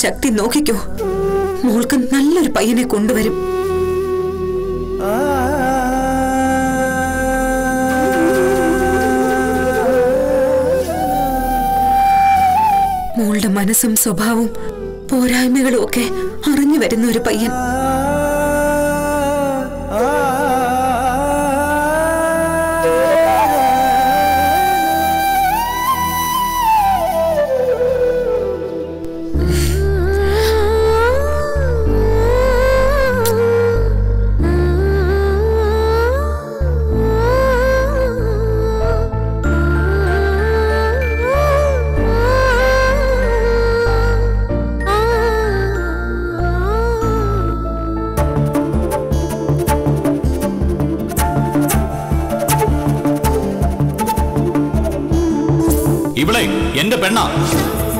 ശക്തി നോക്കിക്കോ, മോൾക്ക് നല്ലൊരു പയ്യനെ കൊണ്ടുവരും. മോളുടെ മനസ്സും സ്വഭാവവും പോരായ്മകളും ഒക്കെ അറിഞ്ഞു വരുന്ന ഒരു പയ്യൻ. ഇവളെ എന്റെ പെണ്ണാ.